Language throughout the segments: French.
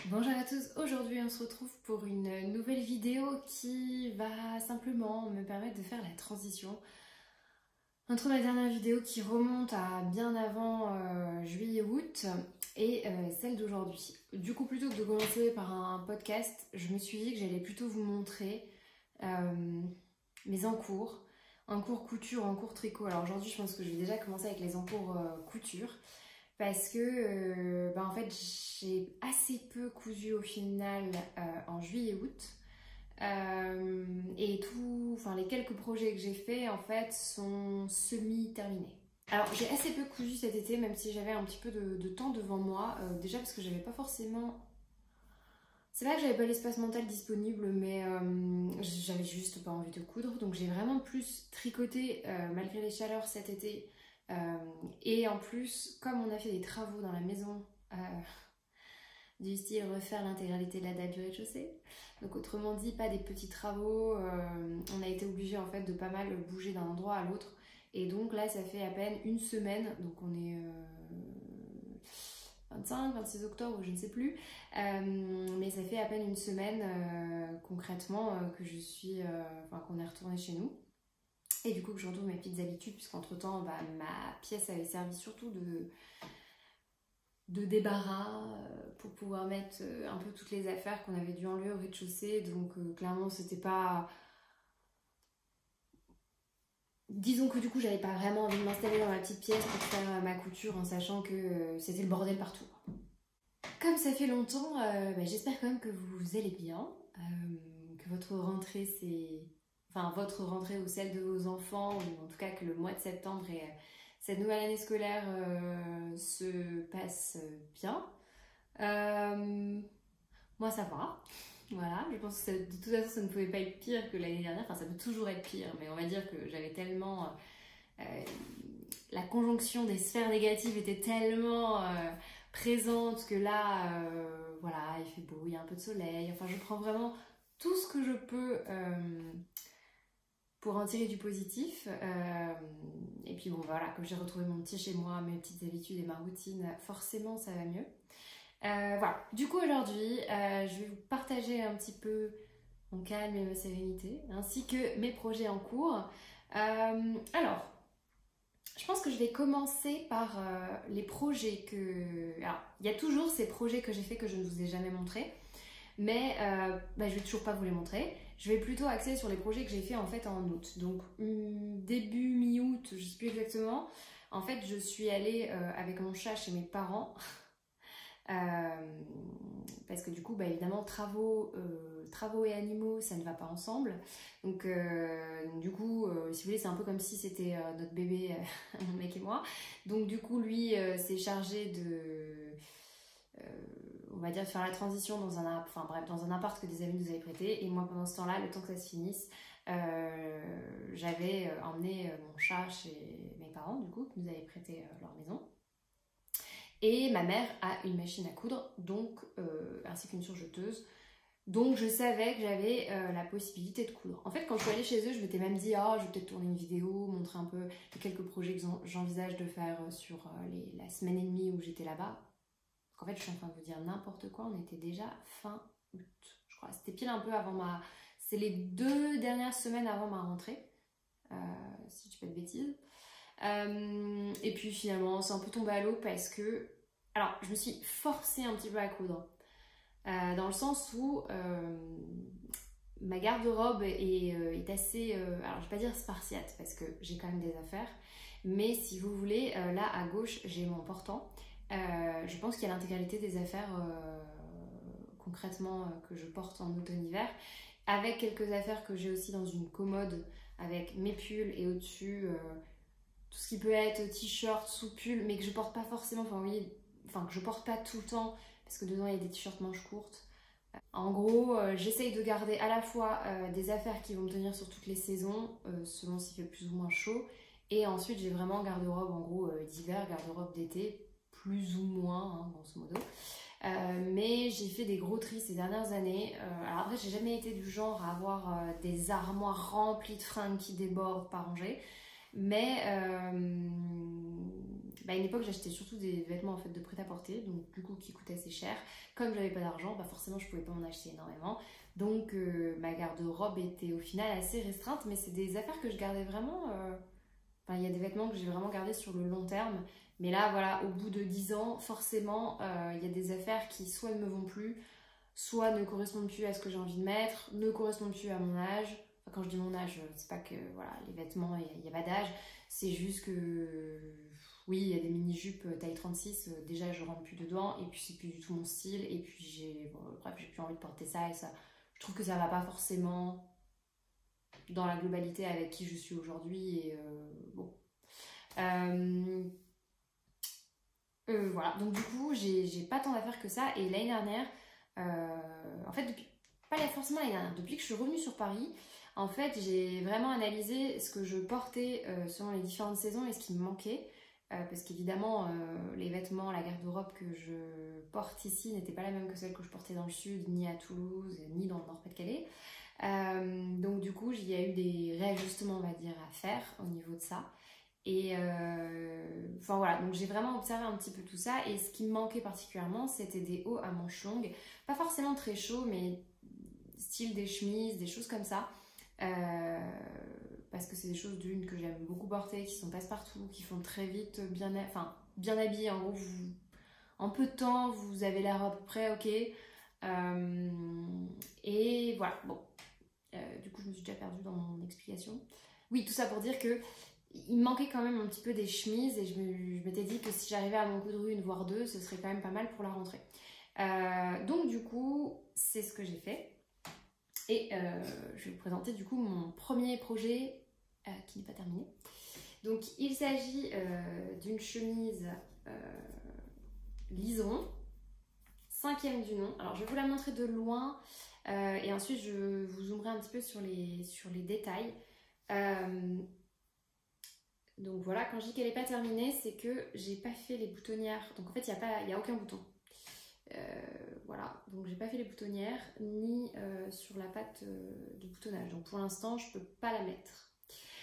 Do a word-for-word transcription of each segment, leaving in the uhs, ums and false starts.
Bonjour à tous, aujourd'hui on se retrouve pour une nouvelle vidéo qui va simplement me permettre de faire la transition entre ma dernière vidéo qui remonte à bien avant euh, juillet-août et euh, celle d'aujourd'hui. Du coup, plutôt que de commencer par un podcast, je me suis dit que j'allais plutôt vous montrer euh, mes encours, encours couture, encours tricot. Alors aujourd'hui je pense que je vais déjà commencer avec les encours euh, couture. Parce que euh, bah en fait j'ai assez peu cousu au final euh, en juillet-août euh, et tout, enfin les quelques projets que j'ai faits en fait sont semi-terminés. Alors j'ai assez peu cousu cet été, même si j'avais un petit peu de, de temps devant moi, euh, déjà parce que j'avais pas forcément... C'est vrai que j'avais pas l'espace mental disponible, mais euh, j'avais juste pas envie de coudre, donc j'ai vraiment plus tricoté euh, malgré les chaleurs cet été. Euh, et en plus, comme on a fait des travaux dans la maison, euh, du style refaire l'intégralité de la dalle du rez-de-chaussée, donc autrement dit, pas des petits travaux, euh, on a été obligé en fait de pas mal bouger d'un endroit à l'autre. Et donc là, ça fait à peine une semaine, donc on est euh, vingt-cinq, vingt-six octobre, je ne sais plus, euh, mais ça fait à peine une semaine euh, concrètement euh, que je suis, euh, enfin qu'on est retourné chez nous. Et du coup que je retrouve mes petites habitudes, puisqu'entre temps bah, ma pièce avait servi surtout de, de débarras euh, pour pouvoir mettre euh, un peu toutes les affaires qu'on avait dû enlever au rez-de-chaussée. Donc euh, clairement c'était pas... Disons que du coup j'avais pas vraiment envie de m'installer dans ma petite pièce pour faire euh, ma couture en sachant que euh, c'était le bordel partout. Comme ça fait longtemps, euh, bah, j'espère quand même que vous allez bien, euh, que votre rentrée c'est... Enfin, votre rentrée ou celle de vos enfants, ou en tout cas que le mois de septembre et euh, cette nouvelle année scolaire euh, se passe bien. Euh, moi, ça va. Voilà, je pense que ça, de toute façon, ça ne pouvait pas être pire que l'année dernière. Enfin, ça peut toujours être pire, mais on va dire que j'avais tellement... Euh, la conjonction des sphères négatives était tellement euh, présente que là, euh, voilà, il fait beau, il y a un peu de soleil. Enfin, je prends vraiment tout ce que je peux... Euh, pour en tirer du positif. Euh, et puis bon voilà, comme j'ai retrouvé mon petit chez moi, mes petites habitudes et ma routine, forcément ça va mieux. Euh, voilà, du coup aujourd'hui, euh, je vais vous partager un petit peu mon calme et ma sérénité, ainsi que mes projets en cours. Euh, alors, je pense que je vais commencer par euh, les projets que... Alors, il y a toujours ces projets que j'ai fait que je ne vous ai jamais montrés. Mais euh, bah, je vais toujours pas vous les montrer. Je vais plutôt axer sur les projets que j'ai fait en fait en août. Donc début mi-août, je sais plus exactement. En fait, je suis allée euh, avec mon chat chez mes parents. euh, parce que du coup, bah, évidemment, travaux, euh, travaux et animaux, ça ne va pas ensemble. Donc euh, du coup, euh, si vous voulez, c'est un peu comme si c'était euh, notre bébé, euh, mon mec et moi. Donc du coup, lui euh, s'est chargé de... Euh, on va dire de faire la transition dans un, enfin, bref, dans un appart que des amis nous avaient prêté, et moi pendant ce temps-là, le temps que ça se finisse, euh, j'avais emmené mon chat chez mes parents du coup qui nous avaient prêté euh, leur maison, et ma mère a une machine à coudre donc euh, ainsi qu'une surjeteuse, donc je savais que j'avais euh, la possibilité de coudre. En fait, quand je suis allée chez eux, je m'étais même dit ah, oh, je vais peut-être tourner une vidéo, montrer un peu les quelques projets que j'envisage de faire sur euh, les, la semaine et demie où j'étais là-bas. En fait, je suis en train de vous dire n'importe quoi, on était déjà fin août, je crois. C'était pile un peu avant ma... C'est les deux dernières semaines avant ma rentrée, euh, si je dis pas de bêtises. Euh, et puis finalement, c'est un peu tombé à l'eau parce que... Alors, je me suis forcée un petit peu à coudre. Euh, dans le sens où euh, ma garde-robe est, euh, est assez... Euh, alors, je vais pas dire spartiate parce que j'ai quand même des affaires. Mais si vous voulez, euh, là, à gauche, j'ai mon portant. Euh, je pense qu'il y a l'intégralité des affaires euh, concrètement euh, que je porte en automne-hiver, avec quelques affaires que j'ai aussi dans une commode avec mes pulls et au-dessus euh, tout ce qui peut être t-shirt, sous-pull, mais que je porte pas forcément, enfin oui, enfin que je porte pas tout le temps parce que dedans il y a des t-shirts manches courtes. En gros, euh, j'essaye de garder à la fois euh, des affaires qui vont me tenir sur toutes les saisons, euh, selon s'il fait plus ou moins chaud, et ensuite j'ai vraiment garde-robe en gros euh, d'hiver, garde-robe d'été, plus ou moins, hein, grosso modo. Euh, mais j'ai fait des gros tris ces dernières années. Euh, alors après, j'ai jamais été du genre à avoir euh, des armoires remplies de fringues qui débordent, pas rangées. Mais euh, bah à une époque j'achetais surtout des vêtements en fait de prêt-à-porter, donc du coup qui coûtaient assez cher. Comme j'avais pas d'argent, bah forcément je pouvais pas en acheter énormément. Donc euh, ma garde-robe était au final assez restreinte, mais c'est des affaires que je gardais vraiment. Euh... Enfin, il y a des vêtements que j'ai vraiment gardés sur le long terme. Mais là, voilà, au bout de dix ans, forcément, euh, il y a des affaires qui soit ne me vont plus, soit ne correspondent plus à ce que j'ai envie de mettre, ne correspondent plus à mon âge. Enfin, quand je dis mon âge, c'est pas que voilà, les vêtements, il n'y a, a pas d'âge. C'est juste que, oui, il y a des mini-jupes taille trente-six, euh, déjà je rentre plus dedans, et puis c'est plus du tout mon style, et puis j'ai, bon, bref, j'ai plus envie de porter ça, et ça, je trouve que ça va pas forcément dans la globalité avec qui je suis aujourd'hui, et euh, bon. Euh, euh, voilà, donc du coup, j'ai pas tant d'affaires que ça, et l'année dernière, euh, en fait, depuis, pas forcément l'année dernière, depuis que je suis revenue sur Paris, en fait, j'ai vraiment analysé ce que je portais euh, selon les différentes saisons et ce qui me manquait. Euh, parce qu'évidemment, euh, les vêtements, la garde-robe que je porte ici n'était pas la même que celle que je portais dans le sud, ni à Toulouse, ni dans le Nord-Pas-de-Calais. Euh, donc du coup, il y a eu des réajustements, on va dire, à faire au niveau de ça. Et euh, enfin voilà, donc j'ai vraiment observé un petit peu tout ça. Et ce qui me manquait particulièrement, c'était des hauts à manches longues. Pas forcément très chauds, mais style des chemises, des choses comme ça. Euh, parce que c'est des choses d'une que j'aime beaucoup porter, qui sont passe-partout, qui font très vite bien, enfin, bien habillées. En gros, vous, en peu de temps, vous avez l'air à peu près ok. Euh, et voilà, bon. Euh, du coup, je me suis déjà perdue dans mon explication. Oui, tout ça pour dire que il me manquait quand même un petit peu des chemises et je m'étais dit que si j'arrivais à m'en coudre une, voire deux, ce serait quand même pas mal pour la rentrée. Euh, donc du coup, c'est ce que j'ai fait. Et euh, je vais vous présenter du coup mon premier projet euh, qui n'est pas terminé. Donc il s'agit euh, d'une chemise euh, liseron, cinquième du nom. Alors je vais vous la montrer de loin euh, et ensuite je vous zoomerai un petit peu sur les, sur les détails. Euh, donc voilà, quand je dis qu'elle n'est pas terminée, c'est que j'ai pas fait les boutonnières. Donc en fait, il n'y a, pas, y a aucun bouton. Euh, voilà, donc j'ai pas fait les boutonnières ni euh, sur la patte euh, de boutonnage. Donc pour l'instant, je peux pas la mettre.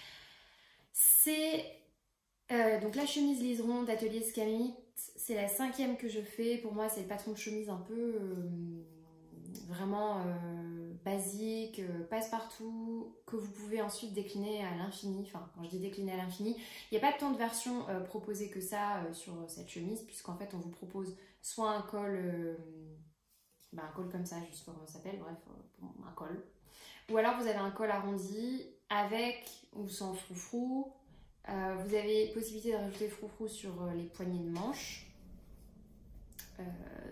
C'est euh, donc la chemise liseron d'Atelier Scamit. C'est la cinquième que je fais. Pour moi, c'est le patron de chemise un peu euh, vraiment euh, basique, euh, passe-partout, que vous pouvez ensuite décliner à l'infini. Enfin, quand je dis décliner à l'infini, il n'y a pas tant de versions euh, proposées que ça euh, sur cette chemise, puisqu'en fait, on vous propose soit un col, euh, bah un col comme ça, je sais pas comment ça s'appelle, bref, euh, un col. Ou alors vous avez un col arrondi avec ou sans froufrou. Euh, vous avez possibilité de rajouter froufrou sur euh, les poignées de manche. Euh,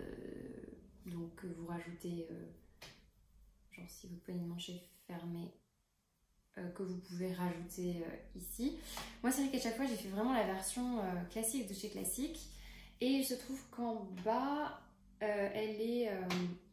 donc vous rajoutez, euh, genre si votre poignée de manche est fermée, euh, que vous pouvez rajouter euh, ici. Moi c'est vrai qu'à chaque fois j'ai fait vraiment la version euh, classique de chez Classique. Et il se trouve qu'en bas, euh, elle est euh,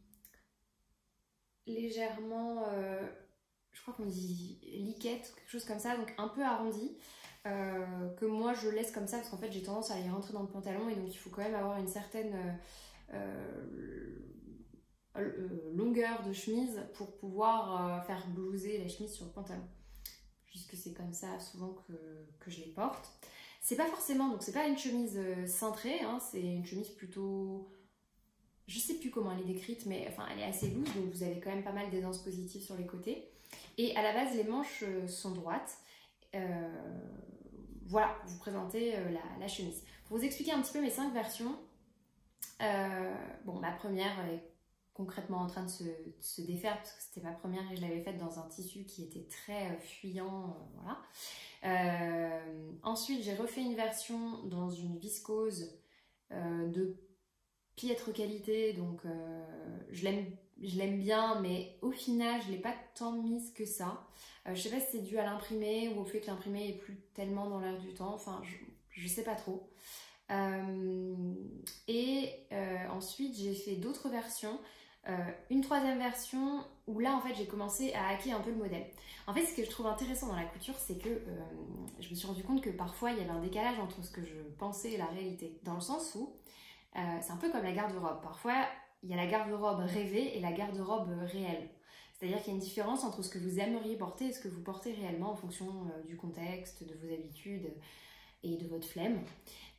légèrement, euh, je crois qu'on dit liquette, quelque chose comme ça, donc un peu arrondie, euh, que moi je laisse comme ça parce qu'en fait j'ai tendance à les rentrer dans le pantalon et donc il faut quand même avoir une certaine euh, euh, longueur de chemise pour pouvoir euh, faire blouser la chemise sur le pantalon, puisque c'est comme ça souvent que, que je les porte. C'est pas forcément, donc c'est pas une chemise euh, cintrée, hein, c'est une chemise plutôt, je sais plus comment elle est décrite, mais enfin elle est assez loose, donc vous avez quand même pas mal d'aisance positive sur les côtés. Et à la base, les manches euh, sont droites. Euh, voilà, vous présentez euh, la, la chemise. Pour vous expliquer un petit peu mes cinq versions, euh, bon, ma première est concrètement en train de se, de se défaire, parce que c'était ma première et je l'avais faite dans un tissu qui était très euh, fuyant, euh, voilà. Euh, ensuite, j'ai refait une version dans une viscose euh, de piètre qualité, donc euh, je l'aime bien, mais au final, je ne l'ai pas tant mise que ça. Euh, je ne sais pas si c'est dû à l'imprimé ou au fait que l'imprimé est plus tellement dans l'air du temps, enfin, je ne sais pas trop. Euh, et euh, ensuite, j'ai fait d'autres versions. Euh, une troisième version où là en fait j'ai commencé à hacker un peu le modèle. En fait ce que je trouve intéressant dans la couture c'est que euh, je me suis rendu compte que parfois il y avait un décalage entre ce que je pensais et la réalité, dans le sens où euh, c'est un peu comme la garde-robe. Parfois il y a la garde-robe rêvée et la garde-robe réelle, c'est-à-dire qu'il y a une différence entre ce que vous aimeriez porter et ce que vous portez réellement en fonction euh, du contexte, de vos habitudes et de votre flemme.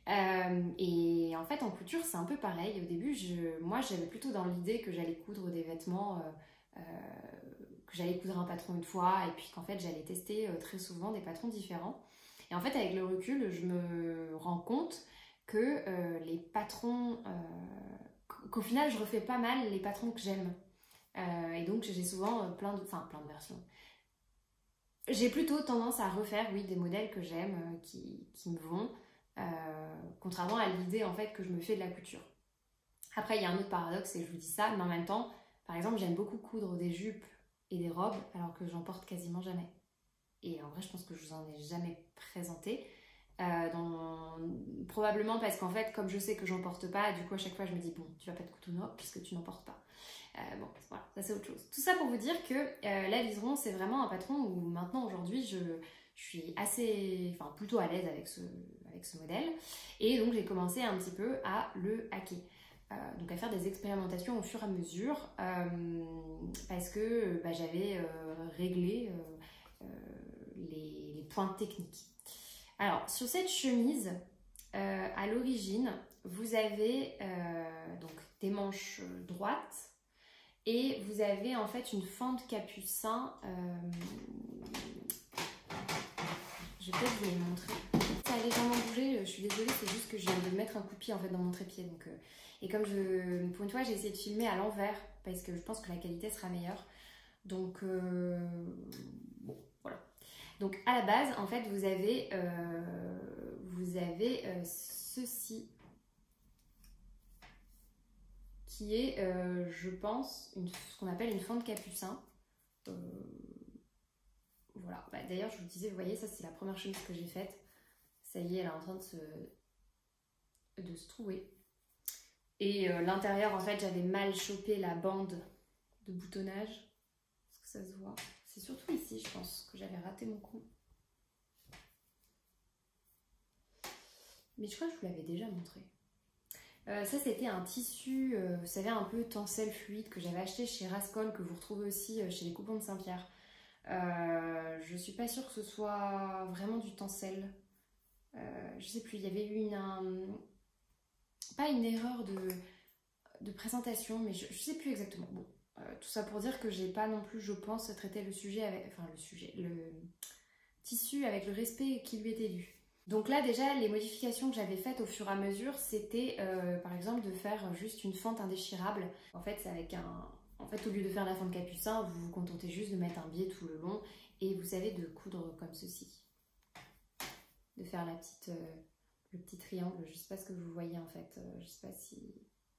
Euh, et en fait, en couture, c'est un peu pareil. Au début, je, moi, j'avais plutôt dans l'idée que j'allais coudre des vêtements, euh, euh, que j'allais coudre un patron une fois, et puis qu'en fait, j'allais tester euh, très souvent des patrons différents. Et en fait, avec le recul, je me rends compte que euh, les patrons, euh, qu'au final, je refais pas mal les patrons que j'aime. Euh, et donc, j'ai souvent plein de, enfin, plein de versions. J'ai plutôt tendance à refaire, oui, des modèles que j'aime, euh, qui, qui me vont. Euh, contrairement à l'idée en fait que je me fais de la couture. Après il y a un autre paradoxe et je vous dis ça, mais en même temps, par exemple j'aime beaucoup coudre des jupes et des robes alors que j'en porte quasiment jamais. Et en vrai je pense que je vous en ai jamais présenté. Euh, dans... Probablement parce qu'en fait comme je sais que j'en porte pas, du coup à chaque fois je me dis bon tu vas pas te coudre une robe puisque tu n'en portes pas. Euh, bon voilà, ça c'est autre chose. Tout ça pour vous dire que euh, la liseron c'est vraiment un patron où maintenant aujourd'hui je... je suis assez, enfin plutôt à l'aise avec ce, avec ce modèle. Et donc j'ai commencé un petit peu à le hacker. Euh, donc à faire des expérimentations au fur et à mesure euh, parce que bah, j'avais euh, réglé euh, euh, les, les points techniques. Alors sur cette chemise, euh, à l'origine, vous avez euh, donc des manches droites et vous avez en fait une fente capucin. Euh, Je vais peut-être vous les montrer. Ça a légèrement bougé, je suis désolée, c'est juste que je viens de mettre un coup de pied en fait dans mon trépied. Donc, euh, et comme je, pour une fois, j'ai essayé de filmer à l'envers parce que je pense que la qualité sera meilleure. Donc, euh, bon, voilà. Donc, à la base, en fait, vous avez, euh, vous avez euh, ceci qui est, euh, je pense, une, ce qu'on appelle une fente capucin. Euh, Voilà, bah, d'ailleurs je vous disais, vous voyez, ça c'est la première chemise que j'ai faite. Ça y est, elle est en train de se, de se trouver. Et euh, l'intérieur, en fait, j'avais mal chopé la bande de boutonnage. Est-ce que ça se voit? C'est surtout ici, je pense, que j'avais raté mon coup. Mais je crois que je vous l'avais déjà montré. Euh, ça, c'était un tissu, euh, vous savez, un peu tencel fluide que j'avais acheté chez Rascol, que vous retrouvez aussi euh, chez les Coupons de Saint-Pierre. Euh, je suis pas sûre que ce soit vraiment du tencel. Euh, je sais plus, il y avait eu une, un, pas une erreur de, de présentation, mais je, je sais plus exactement. Bon, euh, tout ça pour dire que j'ai pas non plus, je pense, traité le sujet avec, enfin le sujet, le tissu avec le respect qui lui était dû. Donc là déjà, les modifications que j'avais faites au fur et à mesure, c'était euh, par exemple de faire juste une fente indéchirable. En fait, c'est avec un... En fait, au lieu de faire la fente capucin, vous vous contentez juste de mettre un biais tout le long et vous savez de coudre comme ceci. De faire la petite, euh, le petit triangle, je sais pas ce que vous voyez en fait, euh, je sais pas si...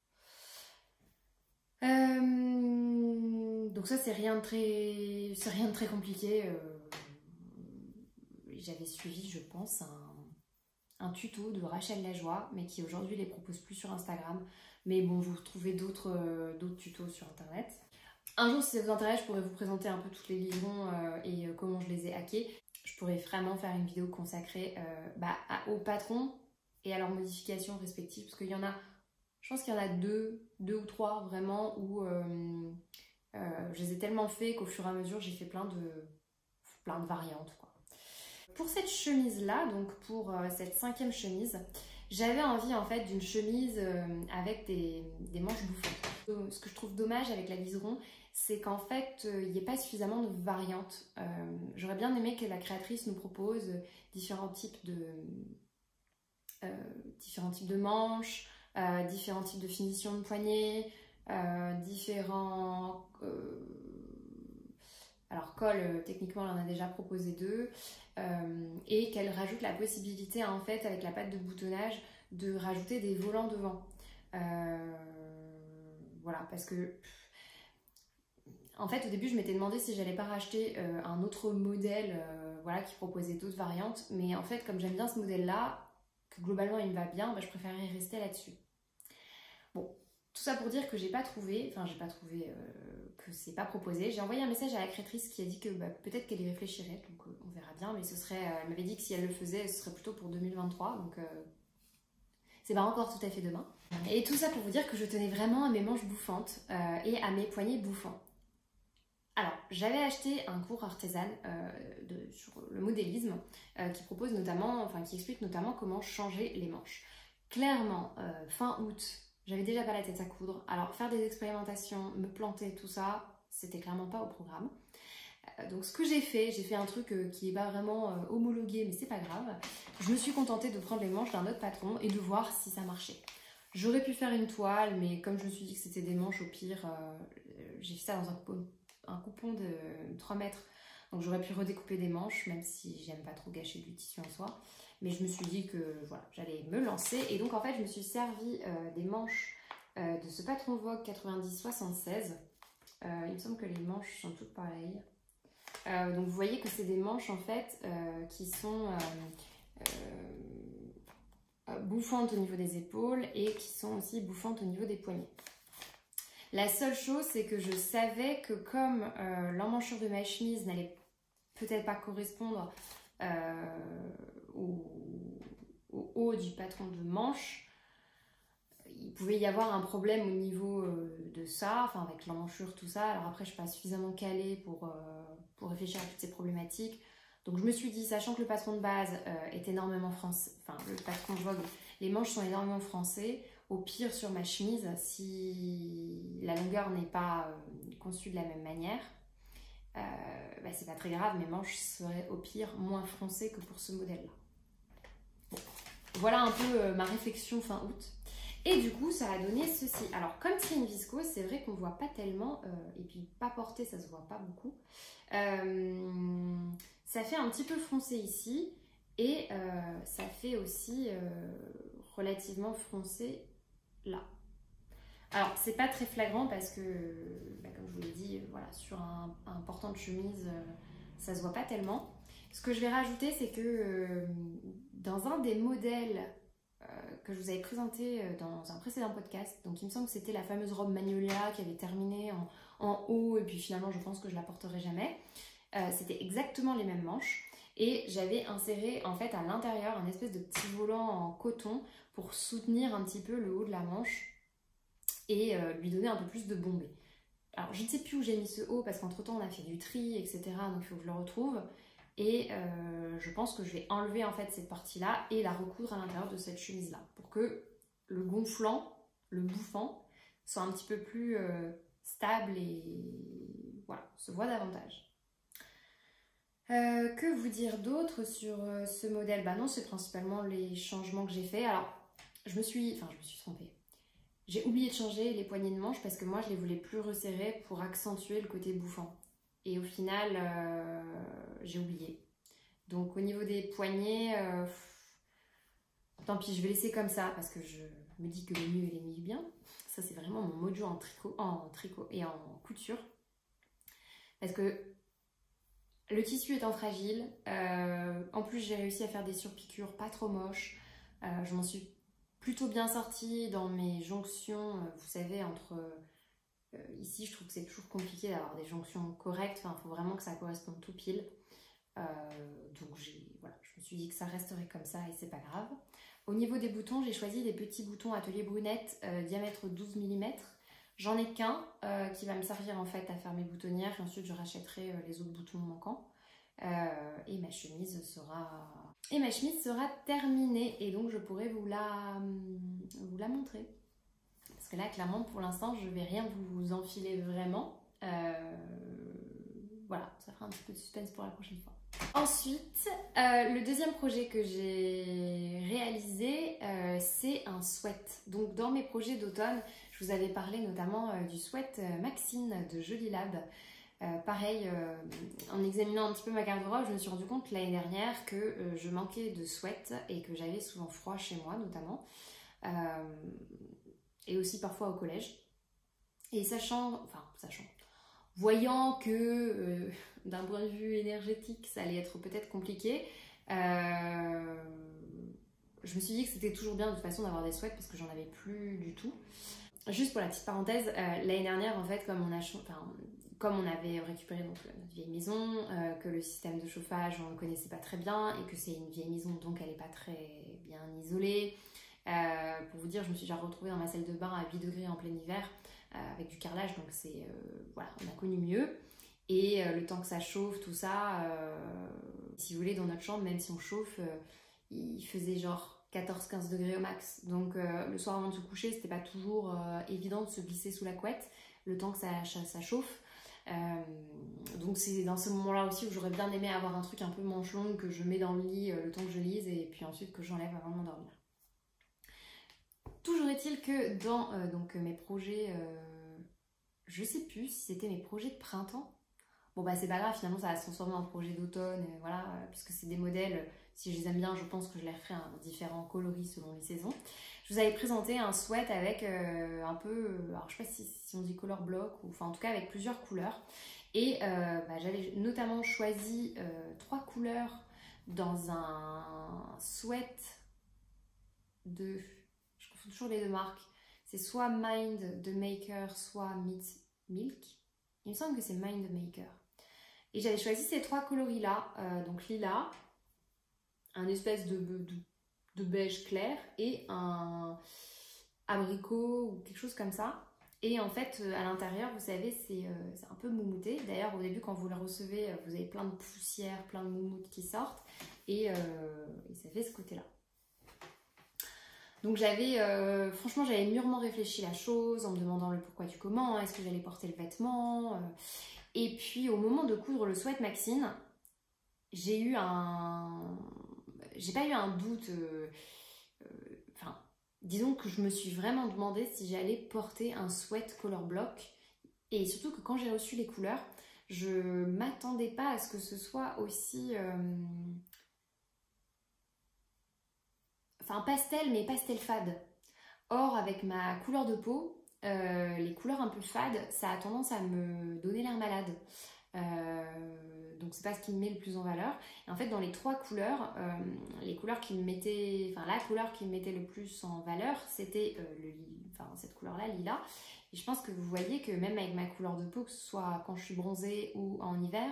Euh, donc ça c'est rien de très, c'est rien de très compliqué. Euh, J'avais suivi, je pense, un, un tuto de Rachel Lajoie, mais qui aujourd'hui les propose plus sur Instagram. Mais bon, vous trouvez d'autres euh, d'autres tutos sur internet. Un jour, si ça vous intéresse, je pourrais vous présenter un peu toutes les liserons euh, et euh, comment je les ai hackées. Je pourrais vraiment faire une vidéo consacrée euh, bah, à, aux patrons et à leurs modifications respectives, parce qu'il y en a, je pense qu'il y en a deux, deux ou trois vraiment où euh, euh, je les ai tellement fait qu'au fur et à mesure, j'ai fait plein de, plein de variantes, quoi. Pour cette chemise-là, donc pour euh, cette cinquième chemise, j'avais envie en fait d'une chemise euh, avec des, des manches bouffantes. Ce que je trouve dommage avec la liseron, c'est qu'en fait, euh, il n'y ait pas suffisamment de variantes. Euh, J'aurais bien aimé que la créatrice nous propose différents types de, euh, différents types de manches, euh, différents types de finition de poignets, euh, différents... Euh, alors col, euh, techniquement, elle en a déjà proposé deux. Euh, et qu'elle rajoute la possibilité, en fait, avec la patte de boutonnage, de rajouter des volants devant. Euh, voilà, parce que... En fait, au début, je m'étais demandé si j'allais pas racheter euh, un autre modèle euh, voilà, qui proposait d'autres variantes. Mais en fait, comme j'aime bien ce modèle-là, que globalement il me va bien, bah, je préférerais rester là-dessus. Bon, tout ça pour dire que j'ai pas trouvé, enfin j'ai pas trouvé euh, que c'est pas proposé. J'ai envoyé un message à la créatrice qui a dit que bah, peut-être qu'elle y réfléchirait, donc euh, on verra bien. Mais ce serait, euh, elle m'avait dit que si elle le faisait, ce serait plutôt pour deux mille vingt-trois, donc... Euh, c'est pas encore tout à fait demain. Et tout ça pour vous dire que je tenais vraiment à mes manches bouffantes euh, et à mes poignets bouffants. Alors, j'avais acheté un cours artisan euh, de, sur le modélisme euh, qui propose notamment, enfin qui explique notamment comment changer les manches. clairement, euh, fin août, j'avais déjà pas la tête à coudre. Alors faire des expérimentations, me planter, tout ça, c'était clairement pas au programme. Euh, donc ce que j'ai fait, j'ai fait un truc euh, qui est pas vraiment euh, homologué, mais c'est pas grave. Je me suis contentée de prendre les manches d'un autre patron et de voir si ça marchait. J'aurais pu faire une toile, mais comme je me suis dit que c'était des manches, au pire, euh, j'ai fait ça dans un coupon, un coupon de trois mètres. Donc j'aurais pu redécouper des manches, même si j'aime pas trop gâcher du tissu en soi. Mais je me suis dit que voilà, j'allais me lancer. Et donc en fait, je me suis servi euh, des manches euh, de ce patron Vogue quatre-vingt-dix soixante-seize. Euh, il me semble que les manches sont toutes pareilles. Euh, donc vous voyez que c'est des manches en fait euh, qui sont euh, euh, bouffantes au niveau des épaules et qui sont aussi bouffantes au niveau des poignets. La seule chose, c'est que je savais que comme euh, l'emmanchure de ma chemise n'allait peut-être pas correspondre euh, au, au haut du patron de manche, il pouvait y avoir un problème au niveau euh, de ça, enfin avec l'emmanchure, tout ça. Alors après, je ne suis pas suffisamment calée pour, euh, pour réfléchir à toutes ces problématiques. Donc je me suis dit, sachant que le patron de base euh, est énormément français, enfin le patron Vogue, les manches sont énormément français. Au pire, sur ma chemise, si la longueur n'est pas euh, conçue de la même manière, euh, bah, c'est pas très grave, mes manches seraient au pire moins froncées que pour ce modèle-là. Bon. Voilà un peu euh, ma réflexion fin août. Et du coup, ça a donné ceci. Alors, comme c'est une viscose, c'est vrai qu'on ne voit pas tellement, euh, et puis pas porté, ça se voit pas beaucoup. Euh, ça fait un petit peu froncé ici, et euh, ça fait aussi euh, relativement froncé là. Alors, c'est pas très flagrant parce que, bah, comme je vous l'ai dit, voilà, sur un, un portant de chemise, euh, ça se voit pas tellement. Ce que je vais rajouter, c'est que euh, dans un des modèles euh, que je vous avais présenté dans un précédent podcast, donc il me semble que c'était la fameuse robe Magnolia qui avait terminé en, en haut, et puis finalement, je pense que je la porterai jamais. Euh, c'était exactement les mêmes manches. Et j'avais inséré en fait à l'intérieur un espèce de petit volant en coton pour soutenir un petit peu le haut de la manche et euh, lui donner un peu plus de bombée. Alors je ne sais plus où j'ai mis ce haut parce qu'entre temps on a fait du tri, et cetera. Donc il faut que je le retrouve. Et euh, je pense que je vais enlever en fait cette partie-là et la recoudre à l'intérieur de cette chemise-là pour que le gonflant, le bouffant, soit un petit peu plus euh, stable et voilà, se voit davantage. Euh, que vous dire d'autre sur euh, ce modèle? Bah non, c'est principalement les changements que j'ai faits. Alors, je me suis, enfin, je me suis trompée. J'ai oublié de changer les poignées de manche parce que moi, je les voulais plus resserrer pour accentuer le côté bouffant. Et au final, euh, j'ai oublié. Donc, au niveau des poignets, euh, tant pis, je vais laisser comme ça parce que je me dis que le mieux est le mieux bien. Ça, c'est vraiment mon mojo en tricot, en tricot et en couture. Parce que le tissu étant fragile, euh, en plus j'ai réussi à faire des surpiqûres pas trop moches. Euh, je m'en suis plutôt bien sortie dans mes jonctions, euh, vous savez, entre... Euh, ici, je trouve que c'est toujours compliqué d'avoir des jonctions correctes. Enfin, il faut vraiment que ça corresponde tout pile. Euh, donc, voilà, je me suis dit que ça resterait comme ça et c'est pas grave. Au niveau des boutons, j'ai choisi des petits boutons Atelier Brunette, euh, diamètre douze millimètres. J'en ai qu'un euh, qui va me servir en fait à faire mes boutonnières et ensuite je rachèterai euh, les autres boutons manquants. Euh, et ma chemise sera et ma chemise sera terminée et donc je pourrai vous la, vous la montrer. Parce que là, clairement, pour l'instant, je ne vais rien vous enfiler vraiment. Euh, voilà, ça fera un petit peu de suspense pour la prochaine fois. Ensuite, euh, le deuxième projet que j'ai réalisé, euh, c'est un sweat. Donc, dans mes projets d'automne, je vous avais parlé notamment euh, du sweat euh, Maxine de Jolie Lab. Euh, pareil, euh, en examinant un petit peu ma garde-robe, je me suis rendu compte l'année dernière que euh, je manquais de sweat et que j'avais souvent froid chez moi notamment. Euh, et aussi parfois au collège. Et sachant, enfin sachant, voyant que euh, d'un point de vue énergétique ça allait être peut-être compliqué, euh, je me suis dit que c'était toujours bien de toute façon d'avoir des sweats parce que j'en avais plus du tout. Juste pour la petite parenthèse, euh, l'année dernière en fait comme on a, enfin, comme on avait récupéré donc, notre vieille maison, euh, que le système de chauffage on ne connaissait pas très bien et que c'est une vieille maison donc elle n'est pas très bien isolée. Euh, pour vous dire, je me suis déjà retrouvée dans ma salle de bain à huit degrés en plein hiver euh, avec du carrelage, donc c'est euh, voilà, on a connu mieux. Et euh, le temps que ça chauffe, tout ça, euh, si vous voulez, dans notre chambre, même si on chauffe, euh, il faisait genre quatorze à quinze degrés au max. Donc euh, le soir avant de se coucher, c'était pas toujours euh, évident de se glisser sous la couette, le temps que ça, ça, ça chauffe. Euh, donc c'est dans ce moment-là aussi où j'aurais bien aimé avoir un truc un peu manche longue que je mets dans le lit euh, le temps que je lise et puis ensuite que j'enlève avant de m'endormir. Toujours est-il que dans euh, donc, mes projets, euh, je sais plus si c'était mes projets de printemps. Bon bah c'est pas grave, finalement ça va se transformer en projet d'automne, euh, voilà, euh, puisque c'est des modèles, si je les aime bien, je pense que je les referai en différents coloris selon les saisons. Je vous avais présenté un sweat avec euh, un peu, euh, alors je sais pas si, si on dit color block, ou enfin en tout cas avec plusieurs couleurs. Et euh, bah, j'avais notamment choisi euh, trois couleurs dans un sweat de, je confonds toujours les deux marques, c'est soit Mind the Maker, soit Meet Milk. Il me semble que c'est Mind the Maker. Et j'avais choisi ces trois coloris-là, euh, donc lilas, un espèce de, de, de beige clair et un abricot ou quelque chose comme ça. Et en fait, à l'intérieur, vous savez, c'est euh, un peu moumouté. D'ailleurs, au début, quand vous le recevez, vous avez plein de poussière, plein de moumoutes qui sortent. Et, euh, et ça fait ce côté-là. Donc j'avais, euh, franchement, j'avais mûrement réfléchi la chose en me demandant le pourquoi du comment, est-ce que j'allais porter le vêtement. euh, Et puis, au moment de coudre le sweat Maxine, j'ai eu un... J'ai pas eu un doute... euh, euh, Enfin, disons que je me suis vraiment demandé si j'allais porter un sweat color block. Et surtout que quand j'ai reçu les couleurs, je m'attendais pas à ce que ce soit aussi... Euh... Enfin, pastel, mais pastel fade. Or, avec ma couleur de peau, euh, les couleurs un peu fades, ça a tendance à me donner l'air malade. Euh, donc c'est pas ce qui me met le plus en valeur. Et en fait, dans les trois couleurs, euh, les couleurs qui me mettaient, enfin la couleur qui me mettait le plus en valeur, c'était euh, le, enfin cette couleur-là, lilas. Et je pense que vous voyez que même avec ma couleur de peau, que ce soit quand je suis bronzée ou en hiver,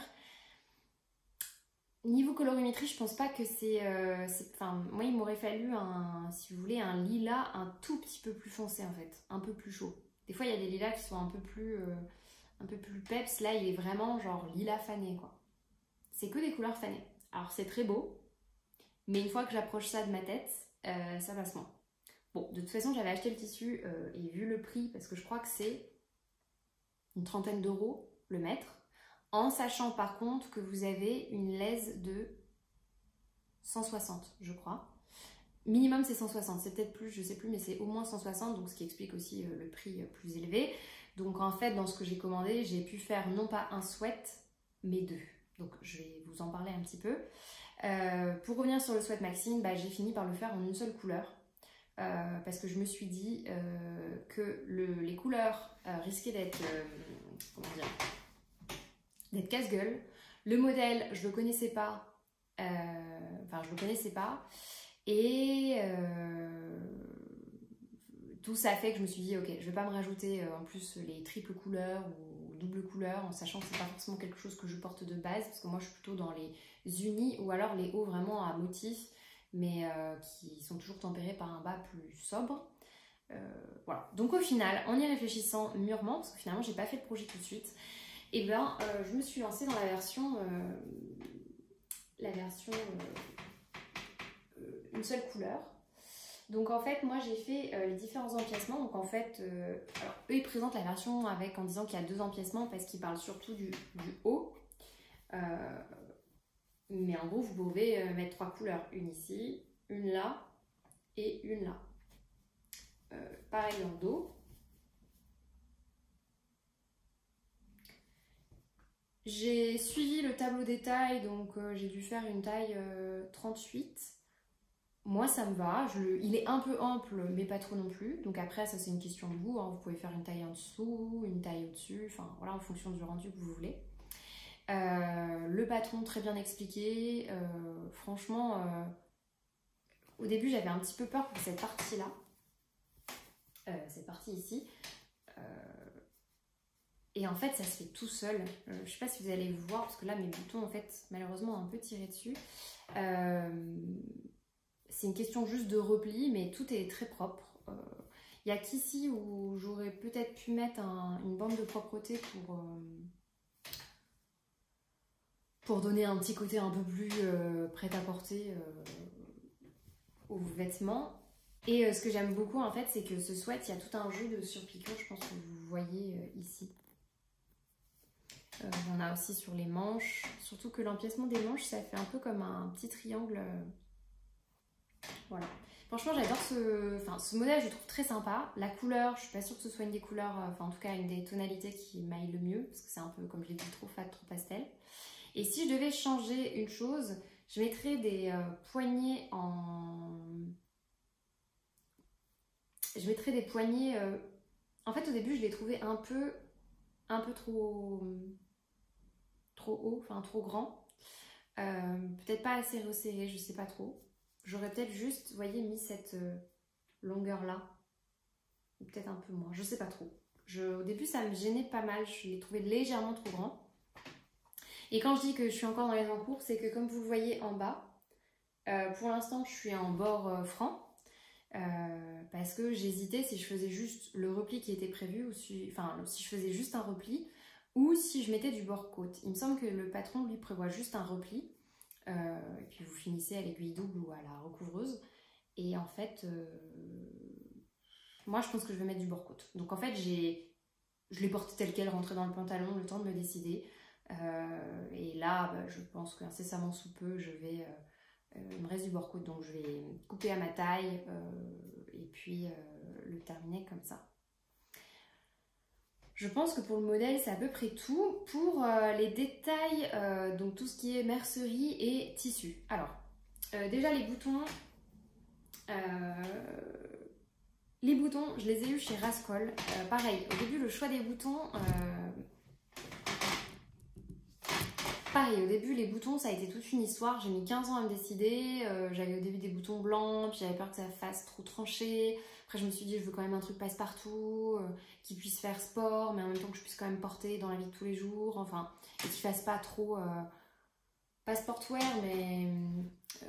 niveau colorimétrie, je pense pas que c'est... Euh, enfin, moi, il m'aurait fallu, un, si vous voulez, un lilas un tout petit peu plus foncé, en fait. Un peu plus chaud. Des fois, il y a des lilas qui sont un peu plus... Euh, un peu plus peps. Là, il est vraiment genre lilas fané, quoi. C'est que des couleurs fanées. Alors, c'est très beau. Mais une fois que j'approche ça de ma tête, euh, ça passe moins. Bon, de toute façon, j'avais acheté le tissu euh, et vu le prix, parce que je crois que c'est une trentaine d'euros le mètre. En sachant par contre que vous avez une laise de cent soixante, je crois. Minimum c'est cent soixante, c'est peut-être plus, je sais plus, mais c'est au moins cent soixante, donc ce qui explique aussi euh, le prix euh, plus élevé. Donc en fait, dans ce que j'ai commandé, j'ai pu faire non pas un sweat, mais deux. Donc je vais vous en parler un petit peu. Euh, pour revenir sur le sweat Maxine, bah, j'ai fini par le faire en une seule couleur. Euh, parce que je me suis dit euh, que le, les couleurs euh, risquaient d'être... Euh, comment dire d'être casse-gueule. Le modèle, je le connaissais pas. Euh, enfin, je le connaissais pas. Et euh, tout ça fait que je me suis dit, ok, je vais pas me rajouter euh, en plus les triples couleurs ou double couleurs, en sachant que c'est pas forcément quelque chose que je porte de base, parce que moi je suis plutôt dans les unis ou alors les hauts vraiment à motifs, mais euh, qui sont toujours tempérés par un bas plus sobre. Euh, voilà. Donc au final, en y réfléchissant mûrement, parce que finalement j'ai pas fait le projet tout de suite, et eh ben euh, je me suis lancée dans la version euh, la version euh, euh, une seule couleur. Donc en fait moi j'ai fait euh, les différents empiècements. Donc en fait euh, alors, eux ils présentent la version avec en disant qu'il y a deux empiècements parce qu'ils parlent surtout du, du haut, euh, mais en gros vous pouvez euh, mettre trois couleurs, une ici, une là et une là. Euh, pareil en dos. J'ai suivi le tableau des tailles, donc euh, j'ai dû faire une taille euh, trente-huit. Moi ça me va, je le, il est un peu ample mais pas trop non plus. Donc après ça c'est une question de goût, hein. Vous pouvez faire une taille en dessous, une taille au-dessus, enfin voilà en fonction du rendu que vous voulez. Euh, le patron très bien expliqué, euh, franchement euh, au début j'avais un petit peu peur pour cette partie-là, euh, cette partie ici. Euh, Et en fait, ça se fait tout seul. Euh, je ne sais pas si vous allez le voir, parce que là, mes boutons, en fait, malheureusement, ont un peu tiré dessus. Euh, c'est une question juste de repli, mais tout est très propre. Il euh, n'y a qu'ici où j'aurais peut-être pu mettre un, une bande de propreté pour, euh, pour donner un petit côté un peu plus euh, prêt à porter. Euh, aux vêtements. Et euh, ce que j'aime beaucoup en fait, c'est que ce sweat, il y a tout un jeu de surpiqûre, je pense que vous voyez euh, ici. Euh, il y en a aussi sur les manches, surtout que l'empiècement des manches, ça fait un peu comme un petit triangle. euh, Voilà. Franchement, j'adore ce... Enfin, ce modèle, je le trouve très sympa. La couleur, je suis pas sûre que ce soit une des couleurs, euh, enfin en tout cas une des tonalités qui m'aille le mieux, parce que c'est un peu, comme je l'ai dit, trop fade, trop pastel. Et si je devais changer une chose, je mettrais des euh, poignets en... Je mettrais des poignets... euh, En fait, au début, je les trouvais un peu... un peu trop... trop haut, enfin trop grand. Euh, peut-être pas assez resserré, je sais pas trop. J'aurais peut-être juste, vous voyez, mis cette euh, longueur-là. Ou peut-être un peu moins, je sais pas trop. Je, au début, ça me gênait pas mal, je les trouvais légèrement trop grands. Et quand je dis que je suis encore dans les encours, c'est que comme vous le voyez en bas, euh, pour l'instant, je suis en bord euh, franc. Euh, parce que j'hésitais si je faisais juste le repli qui était prévu, ou si, enfin, si je faisais juste un repli, ou si je mettais du bord côte. Il me semble que le patron lui prévoit juste un repli, euh, et puis vous finissez à l'aiguille double ou à la recouvreuse. Et en fait, euh, moi je pense que je vais mettre du bord côte. Donc en fait, j'ai, je l'ai porté tel quel, rentré dans le pantalon, le temps de me décider. Euh, et là, bah, je pense qu'incessamment sous peu, je vais... Euh, Euh, il me reste du bord côte, donc je vais couper à ma taille euh, et puis euh, le terminer comme ça. Je pense que pour le modèle, c'est à peu près tout. Pour euh, les détails, euh, donc tout ce qui est mercerie et tissu. Alors, euh, déjà les boutons, euh, les boutons, je les ai eus chez Rascol. Euh, pareil, au début, le choix des boutons... Euh, Pareil, au début, les boutons, ça a été toute une histoire. J'ai mis quinze ans à me décider. Euh, j'avais au début des boutons blancs, puis j'avais peur que ça fasse trop tranché. Après, je me suis dit, je veux quand même un truc passe-partout, euh, qui puisse faire sport, mais en même temps que je puisse quand même porter dans la vie de tous les jours. Enfin, et qui fasse pas trop... Euh, pas sportwear, mais... Euh,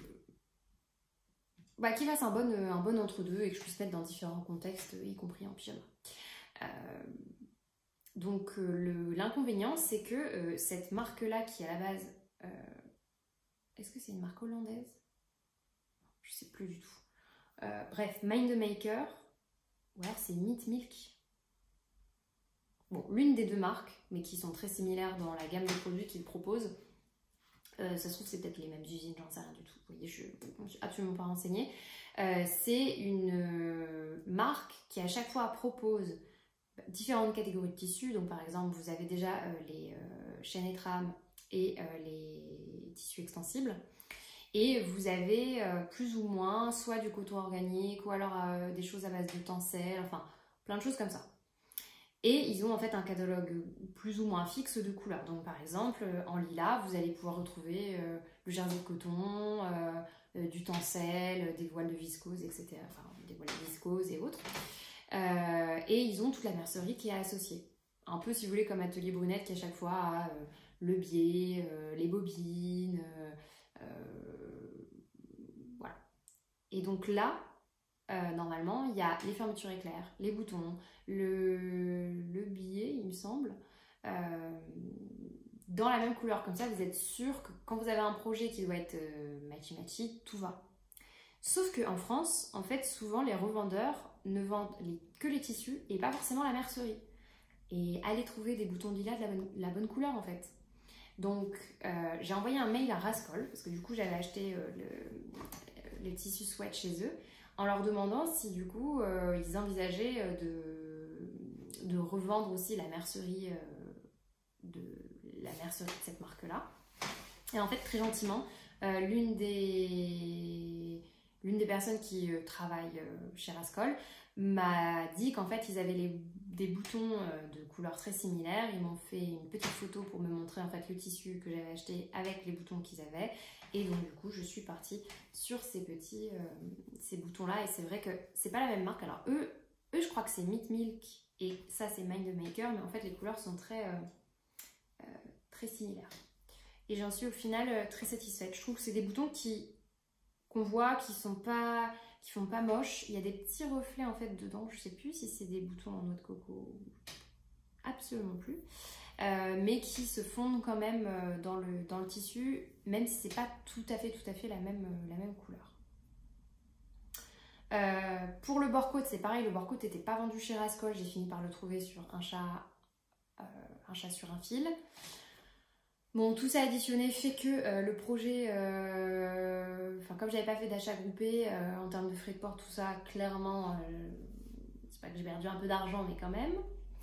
bah, qui fasse un bon, un bon entre-deux et que je puisse mettre dans différents contextes, y compris en pyjama. Euh, Donc euh, l'inconvénient, c'est que euh, cette marque-là, qui à la base... Euh, est-ce que c'est une marque hollandaise? Je sais plus du tout. Euh, bref, Mind the Maker, ou alors c'est Meat Milk. Bon, l'une des deux marques, mais qui sont très similaires dans la gamme de produits qu'ils proposent. Euh, ça se trouve, c'est peut-être les mêmes usines, j'en sais rien du tout. Vous voyez, je ne suis absolument pas renseignée. Euh, c'est une euh, marque qui à chaque fois propose différentes catégories de tissus. Donc par exemple, vous avez déjà euh, les euh, chaînes et trames et euh, les tissus extensibles. Et vous avez euh, plus ou moins soit du coton organique ou alors euh, des choses à base de tencel, enfin plein de choses comme ça. Et ils ont en fait un catalogue plus ou moins fixe de couleurs. Donc par exemple, en lilas, vous allez pouvoir retrouver euh, le jersey de coton, euh, euh, du tencel, des voiles de viscose, et cetera. Enfin, des voiles de viscose et autres. Euh, et ils ont toute la mercerie qui est associée. Un peu, si vous voulez, comme Atelier Brunette qui à chaque fois a euh, le biais, euh, les bobines, euh, euh, voilà. Et donc là, euh, normalement, il y a les fermetures éclairs, les boutons, le, le biais, il me semble, euh, dans la même couleur. Comme ça, vous êtes sûr que quand vous avez un projet qui doit être euh, matchy-matchy, tout va. Sauf qu'en France, en fait, souvent, les revendeurs ne vendent les, que les tissus et pas forcément la mercerie. Et allez trouver des boutons lilas de la bonne, la bonne couleur, en fait. Donc, euh, j'ai envoyé un mail à Rascol, parce que du coup, j'avais acheté euh, le, le tissu sweat chez eux, en leur demandant si, du coup, euh, ils envisageaient de, de revendre aussi la mercerie, euh, de, la mercerie de cette marque-là. Et en fait, très gentiment, euh, l'une des... L'une des personnes qui euh, travaille euh, chez Rascol m'a dit qu'en fait ils avaient les, des boutons euh, de couleurs très similaires. Ils m'ont fait une petite photo pour me montrer en fait le tissu que j'avais acheté avec les boutons qu'ils avaient. Et donc du coup je suis partie sur ces petits euh, ces boutons là. Et c'est vrai que c'est pas la même marque. Alors eux, eux je crois que c'est Meat Milk et ça c'est Mind the Maker. Mais en fait les couleurs sont très, euh, euh, très similaires. Et j'en suis au final euh, très satisfaite. Je trouve que c'est des boutons qui... qu'on voit, qui sont pas, qui font pas moche. Il y a des petits reflets en fait dedans. Je sais plus si c'est des boutons en noix de coco, absolument plus, euh, mais qui se fondent quand même dans le, dans le tissu, même si c'est pas tout à fait, tout à fait la même, la même couleur. Euh, pour le bord-côte, c'est pareil, le bord-côte n'était pas vendu chez Rascol, j'ai fini par le trouver sur un chat, euh, un chat sur un fil. Bon, tout ça additionné fait que euh, le projet, euh, enfin comme j'avais pas fait d'achat groupé, euh, en termes de frais de port, tout ça, clairement, euh, c'est pas que j'ai perdu un peu d'argent, mais quand même.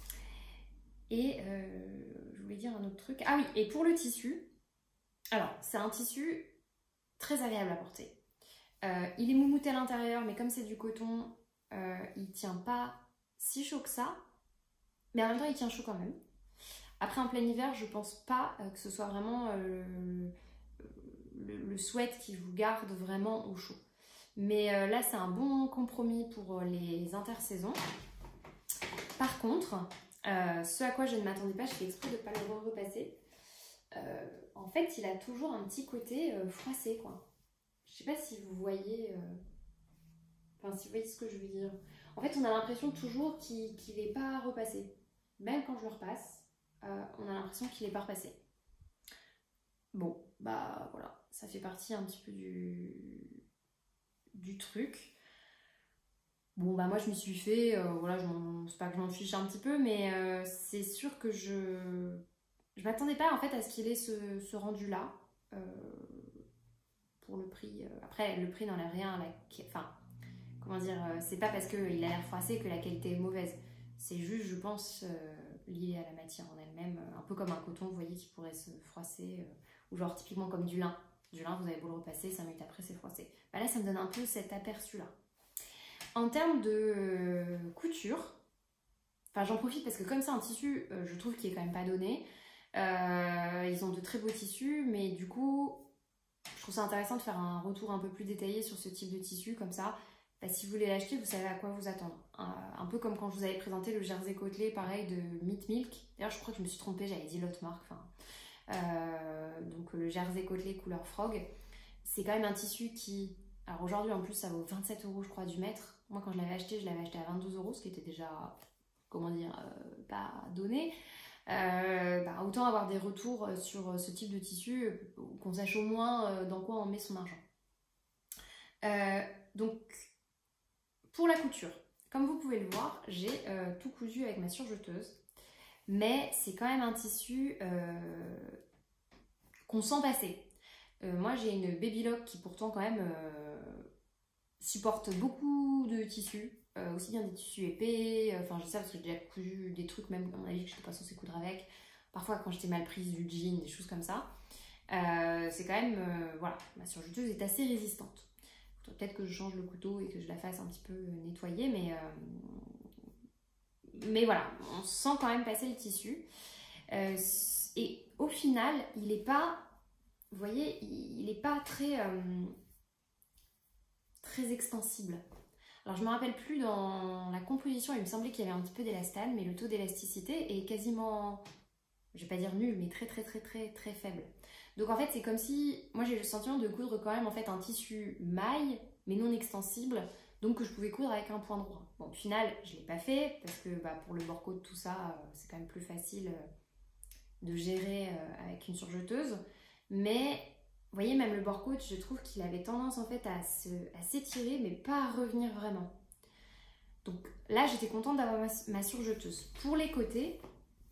Et euh, je voulais dire un autre truc. Ah oui, et pour le tissu, alors c'est un tissu très agréable à porter. Euh, il est moumouté à l'intérieur, mais comme c'est du coton, euh, il tient pas si chaud que ça, mais en même temps il tient chaud quand même. Après un plein hiver, je pense pas euh, que ce soit vraiment euh, le, le sweat qui vous garde vraiment au chaud. Mais euh, là c'est un bon compromis pour les intersaisons. Par contre, euh, ce à quoi je ne m'attendais pas, je fais exprès de ne pas le repasser. Euh, en fait, il a toujours un petit côté euh, froissé, quoi. Je sais pas si vous voyez... Euh... Enfin, si vous voyez ce que je veux dire. En fait, on a l'impression toujours qu'il qu'il n'est pas repassé. Même quand je le repasse, euh, on a l'impression qu'il n'est pas repassé. Bon, bah voilà. Ça fait partie un petit peu du, du truc. Bon, bah moi, je m'y suis fait. Euh, voilà, c'est pas que je m'en fiche un petit peu, mais euh, c'est sûr que je... Je m'attendais pas, en fait, à ce qu'il ait ce, ce rendu-là. Euh... Pour le prix. Après, le prix n'enlève rien à la... Enfin, comment dire, c'est pas parce qu'il a l'air froissé que la qualité est mauvaise. C'est juste, je pense, euh, lié à la matière en elle-même. Un peu comme un coton, vous voyez, qui pourrait se froisser. Euh, ou genre, typiquement comme du lin. Du lin, vous avez beau le repasser, cinq minutes après, c'est froissé. Bah là, ça me donne un peu cet aperçu-là. En termes de euh, couture, enfin, j'en profite parce que comme c'est un tissu, euh, je trouve qu'il est quand même pas donné. Euh, ils ont de très beaux tissus, mais du coup... Je trouve ça intéressant de faire un retour un peu plus détaillé sur ce type de tissu, comme ça, bah, si vous voulez l'acheter, vous savez à quoi vous attendre. Un, un peu comme quand je vous avais présenté le jersey côtelé, pareil, de Meat Milk. D'ailleurs, je crois que je me suis trompée, j'avais dit l'autre marque. Enfin, euh, donc le jersey côtelé couleur frog, c'est quand même un tissu qui... Alors aujourd'hui, en plus, ça vaut vingt-sept euros, je crois, du mètre. Moi, quand je l'avais acheté, je l'avais acheté à vingt-deux euros, ce qui était déjà, comment dire, euh, pas donné. Euh, bah, autant avoir des retours sur ce type de tissu, qu'on sache au moins dans quoi on met son argent. Euh, donc, pour la couture, comme vous pouvez le voir, j'ai euh, tout cousu avec ma surjeteuse, mais c'est quand même un tissu euh, qu'on sent passer. Euh, moi, j'ai une Baby Lock qui pourtant quand même euh, supporte beaucoup de tissus. Euh, aussi bien des tissus épais, enfin euh, je sais ça parce que j'ai déjà cousu des trucs même à mon avis que je n'étais pas censée coudre avec, parfois quand j'étais mal prise du jean, des choses comme ça. Euh, c'est quand même, euh, voilà, ma surjeteuse est assez résistante. Peut-être que je change le couteau et que je la fasse un petit peu nettoyer, mais, euh, mais voilà, on sent quand même passer le tissu. Euh, et au final, il n'est pas, vous voyez, il n'est pas très, euh, très extensible. Alors je me rappelle plus dans la composition, il me semblait qu'il y avait un petit peu d'élastane, mais le taux d'élasticité est quasiment, je vais pas dire nul, mais très très très très très faible. Donc en fait c'est comme si, moi j'ai le sentiment de coudre quand même en fait un tissu maille, mais non extensible, donc que je pouvais coudre avec un point droit. Bon au final je l'ai pas fait, parce que bah, pour le bord-côte tout ça, c'est quand même plus facile de gérer avec une surjeteuse, mais... Vous voyez, même le bord-côte, je trouve qu'il avait tendance en fait à s'étirer, mais pas à revenir vraiment. Donc là, j'étais contente d'avoir ma, ma surjeteuse. Pour les côtés,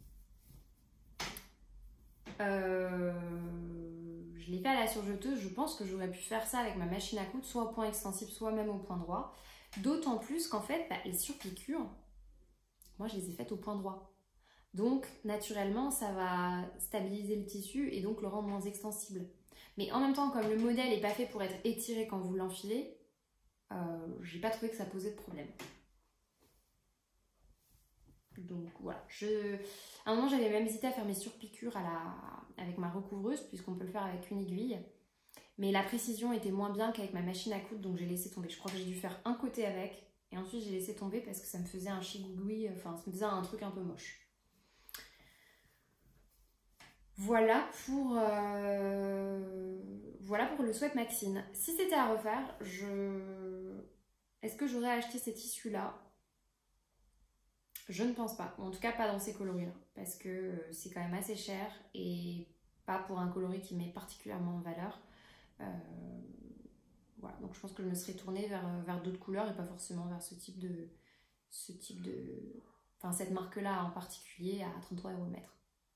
euh, je l'ai fait à la surjeteuse. Je pense que j'aurais pu faire ça avec ma machine à coudre, soit au point extensible, soit même au point droit. D'autant plus qu'en fait, bah, les surpiqûres, moi, je les ai faites au point droit. Donc, naturellement, ça va stabiliser le tissu et donc le rendre moins extensible. Mais en même temps, comme le modèle n'est pas fait pour être étiré quand vous l'enfilez, euh, j'ai pas trouvé que ça posait de problème. Donc voilà. Je... À un moment, j'avais même hésité à faire mes surpiqûres à la... avec ma recouvreuse, puisqu'on peut le faire avec une aiguille. Mais la précision était moins bien qu'avec ma machine à coudre, donc j'ai laissé tomber. Je crois que j'ai dû faire un côté avec, et ensuite j'ai laissé tomber parce que ça me faisait un chigouigoui, enfin ça me faisait un truc un peu moche. Voilà pour, euh, voilà pour le sweat Maxine. Si c'était à refaire, je... est-ce que j'aurais acheté ces tissus-là? Je ne pense pas. En tout cas, pas dans ces coloris-là. Parce que c'est quand même assez cher et pas pour un coloris qui met particulièrement en valeur. Euh... voilà, donc je pense que je me serais tournée vers, vers d'autres couleurs et pas forcément vers ce type de... Ce type de enfin, cette marque-là en particulier à trente-trois euros le mètre.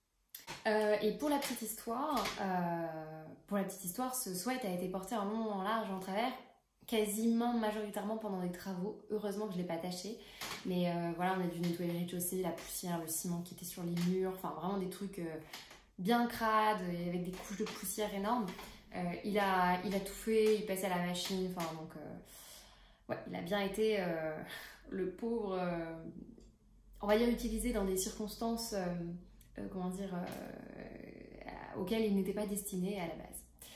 Euh, et pour la petite histoire, euh, pour la petite histoire, ce sweat a été porté en long, en large, en travers, quasiment majoritairement pendant des travaux. Heureusement que je ne l'ai pas taché, mais euh, voilà, on a dû nettoyer le rez-de-chaussée, la poussière, le ciment qui était sur les murs, enfin vraiment des trucs euh, bien crades et avec des couches de poussière énormes. Euh, il, a, il a tout fait, il passait à la machine, enfin donc euh, ouais, il a bien été euh, le pauvre, euh, on va dire utilisé dans des circonstances. Euh, Euh, comment dire, euh, auquel il n'était pas destiné à la base.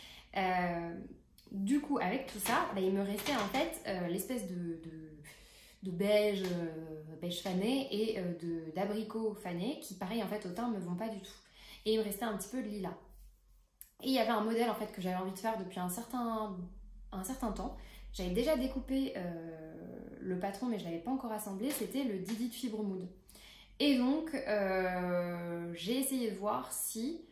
Euh, du coup, avec tout ça, bah, il me restait en fait euh, l'espèce de, de, de beige, euh, beige fané et euh, de, d'abricot fané qui, pareil, en fait, au teint, ne me vont pas du tout. Et il me restait un petit peu de lilas. Et il y avait un modèle en fait que j'avais envie de faire depuis un certain, un certain temps. J'avais déjà découpé euh, le patron, mais je ne l'avais pas encore assemblé. C'était le Didi de Fibre Mood. Et donc, euh, j'ai essayé de voir si,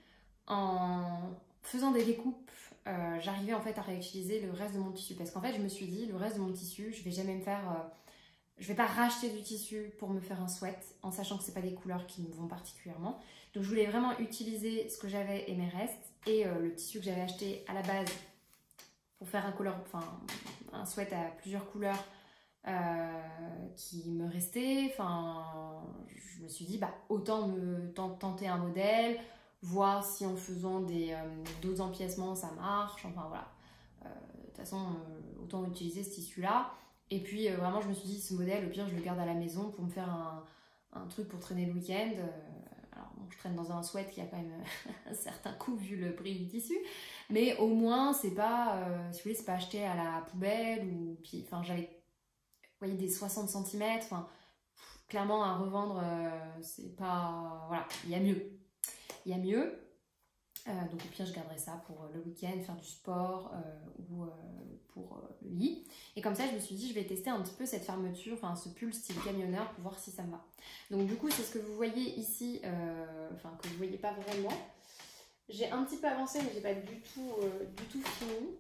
en faisant des découpes, euh, j'arrivais en fait à réutiliser le reste de mon tissu. Parce qu'en fait, je me suis dit, le reste de mon tissu, je vais jamais me faire... Euh, je vais pas racheter du tissu pour me faire un sweat, en sachant que c'est pas des couleurs qui me vont particulièrement. Donc, je voulais vraiment utiliser ce que j'avais et mes restes, et euh, le tissu que j'avais acheté à la base pour faire un, couleur, enfin, un sweat à plusieurs couleurs, Euh, qui me restait. Enfin, je me suis dit bah autant me tenter un modèle, voir si en faisant des euh, d'autres empiècements ça marche. Enfin voilà. Euh, de toute façon, euh, autant utiliser ce tissu-là. Et puis euh, vraiment, je me suis dit ce modèle, au pire, je le garde à la maison pour me faire un, un truc pour traîner le week-end. Euh, alors bon, je traîne dans un sweat qui a quand même un certain coût vu le prix du tissu, mais au moins c'est pas, euh, si vous voulez, c'est pas acheté à la poubelle ou puis, enfin j'avais vous voyez, des soixante centimètres, enfin, clairement à revendre, euh, c'est pas... Voilà, il y a mieux. Il y a mieux. Euh, donc au pire, je garderai ça pour le week-end, faire du sport euh, ou euh, pour euh, le lit. Et comme ça, je me suis dit, je vais tester un petit peu cette fermeture, enfin ce pull style camionneur pour voir si ça me va. Donc du coup, c'est ce que vous voyez ici, euh, enfin que vous voyez pas vraiment. J'ai un petit peu avancé, mais j'ai pas du tout, euh, du tout fini.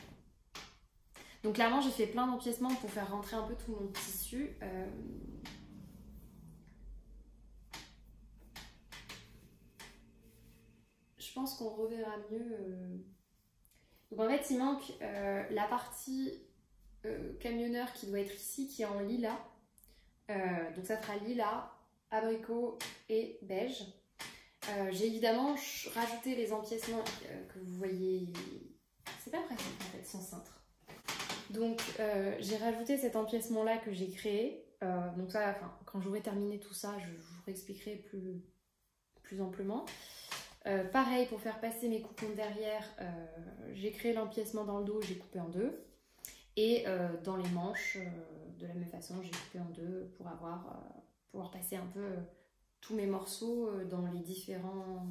Donc clairement, j'ai fait plein d'empiècements pour faire rentrer un peu tout mon tissu. Euh... Je pense qu'on reverra mieux. Euh... Donc en fait, il manque euh, la partie euh, camionneur qui doit être ici, qui est en lilas. Euh, donc ça fera lilas, abricot et beige. Euh, j'ai évidemment rajouté les empiècements euh, que vous voyez. C'est pas pratique en fait, sans cintre. Donc euh, j'ai rajouté cet empiècement là que j'ai créé, euh, donc ça, enfin, quand j'aurai terminé tout ça, je, je vous réexpliquerai plus, plus amplement. Euh, pareil, pour faire passer mes coupons derrière, euh, j'ai créé l'empiècement dans le dos, j'ai coupé en deux, et euh, dans les manches, euh, de la même façon, j'ai coupé en deux pour avoir, euh, pouvoir passer un peu euh, tous mes morceaux euh, dans les différents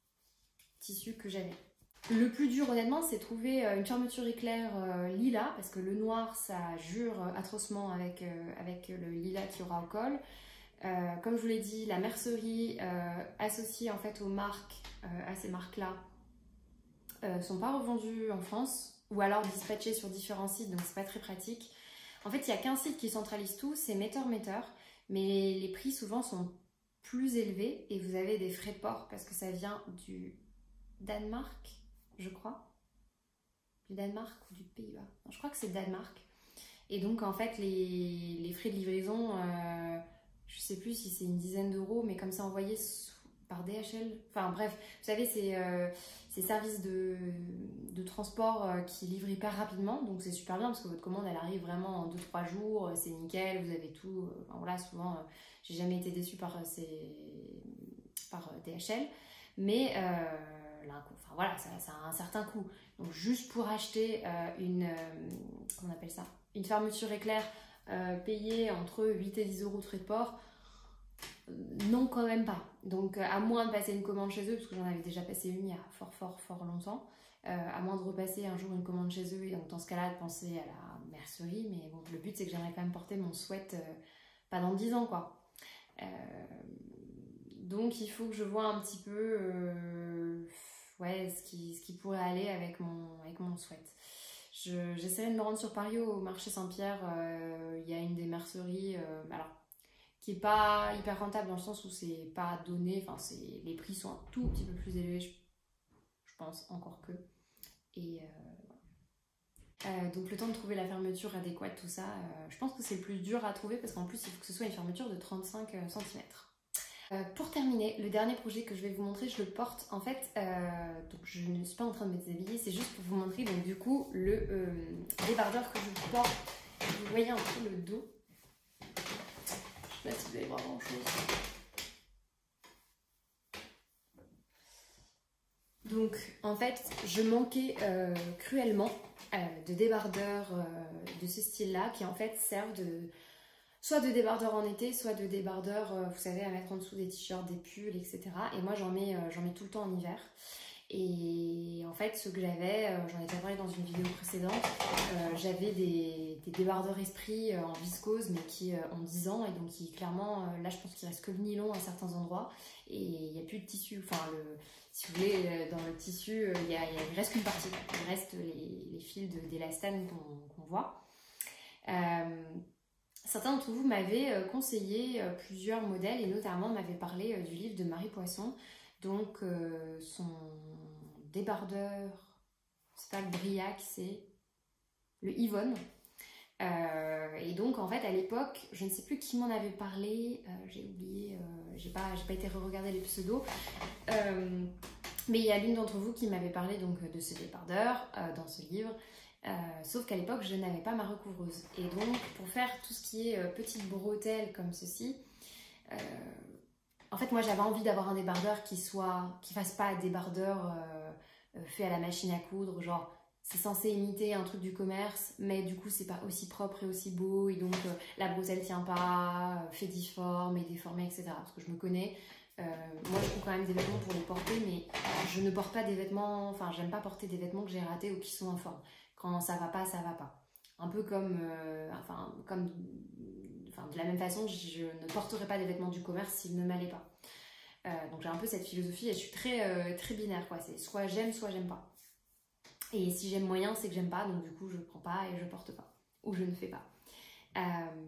tissus que j'avais. Le plus dur honnêtement, c'est trouver une fermeture éclair euh, lilas, parce que le noir ça jure atrocement avec, euh, avec le lilas qu'il y aura au col. Euh, comme je vous l'ai dit, la mercerie euh, associée en fait aux marques, euh, à ces marques-là, euh, sont pas revendues en France, ou alors dispatchées sur différents sites, donc c'est pas très pratique. En fait, il n'y a qu'un site qui centralise tout, c'est Meter Meter, mais les prix souvent sont plus élevés et vous avez des frais de port parce que ça vient du Danemark, je crois. Du Danemark ou du Pays-Bas. Je crois que c'est Danemark. Et donc, en fait, les, les frais de livraison, euh, je sais plus si c'est une dizaine d'euros, mais comme c'est envoyé sous, par D H L. Enfin, bref, vous savez, c'est euh, ces services de, de transport euh, qui livrent hyper rapidement. Donc, c'est super bien parce que votre commande, elle arrive vraiment en deux trois jours. C'est nickel, vous avez tout. Enfin, voilà, souvent, euh, j'ai jamais été déçue par, euh, ces, par euh, D H L. Mais... Euh, Là, enfin voilà, ça, ça a un certain coût. Donc juste pour acheter euh, une, euh, comment on appelle ça, une fermeture éclair euh, payée entre huit et dix euros de frais de port, euh, non quand même pas. Donc euh, à moins de passer une commande chez eux, parce que j'en avais déjà passé une il y a fort fort fort longtemps, euh, à moins de repasser un jour une commande chez eux et donc dans ce cas-là de penser à la mercerie, mais bon le but c'est que j'aimerais quand même porter mon sweat euh, pas dans dix ans quoi. Euh, donc il faut que je vois un petit peu... Euh, ouais, ce qui, ce qui pourrait aller avec mon, avec mon sweat. J'essaierai de me rendre sur Paris au marché Saint-Pierre. Il euh, y a une des merceries, euh, alors, qui est pas hyper rentable dans le sens où c'est pas donné, enfin les prix sont un tout petit peu plus élevés, je, je pense, encore que. Et euh, euh, donc le temps de trouver la fermeture adéquate, tout ça, euh, je pense que c'est le plus dur à trouver parce qu'en plus il faut que ce soit une fermeture de trente-cinq centimètres. Euh, pour terminer, le dernier projet que je vais vous montrer, je le porte en fait, euh, donc je ne suis pas en train de me déshabiller, c'est juste pour vous montrer donc du coup le euh, débardeur que je porte. Vous voyez un peu le dos. Je sais pas si vous allez voir grand chose. Donc en fait, je manquais euh, cruellement euh, de débardeurs euh, de ce style-là qui en fait servent de soit de débardeurs en été, soit de débardeurs, euh, vous savez, à mettre en dessous des t-shirts, des pulls, et cetera. Et moi, j'en mets, euh, j'en mets tout le temps en hiver. Et en fait, ce que j'avais, euh, j'en ai déjà parlé dans une vidéo précédente, euh, j'avais des, des débardeurs Esprit euh, en viscose, mais qui euh, ont dix ans, et donc qui clairement, euh, là, je pense qu'il reste que le nylon à certains endroits, et il n'y a plus de tissu. Enfin, le, si vous voulez, euh, dans le tissu, euh, il, y a, il reste qu'une partie. Il reste les, les fils d'élastane qu'on qu'on voit. Euh, Certains d'entre vous m'avaient conseillé plusieurs modèles et notamment m'avaient parlé du livre de Marie Poisson. Donc euh, son débardeur, c'est pas le Briac, c'est le Yvonne. Euh, et donc en fait à l'époque, je ne sais plus qui m'en avait parlé, euh, j'ai oublié, euh, j'ai pas, j'ai pas été re-regarder les pseudos. Euh, mais il y a l'une d'entre vous qui m'avait parlé donc de ce débardeur euh, dans ce livre. Euh, sauf qu'à l'époque je n'avais pas ma recouvreuse et donc pour faire tout ce qui est euh, petites bretelles comme ceci, euh, en fait moi j'avais envie d'avoir un débardeur qui soit qui fasse pas débardeur euh, euh, fait à la machine à coudre, genre c'est censé imiter un truc du commerce mais du coup c'est pas aussi propre et aussi beau et donc euh, la bretelle tient pas, euh, fait difforme et déformé, etc. Parce que je me connais. Euh, moi je trouve quand même des vêtements pour les porter, mais je ne porte pas des vêtements, enfin j'aime pas porter des vêtements que j'ai ratés ou qui sont informes. Quand ça va pas, ça va pas. Un peu comme, euh, enfin, comme, enfin, de la même façon, je ne porterai pas des vêtements du commerce s'ils ne m'allaient pas. Euh, donc j'ai un peu cette philosophie et je suis très, euh, très binaire, quoi. C'est soit j'aime, soit j'aime pas. Et si j'aime moyen, c'est que j'aime pas, donc du coup je prends pas et je porte pas. Ou je ne fais pas. Euh,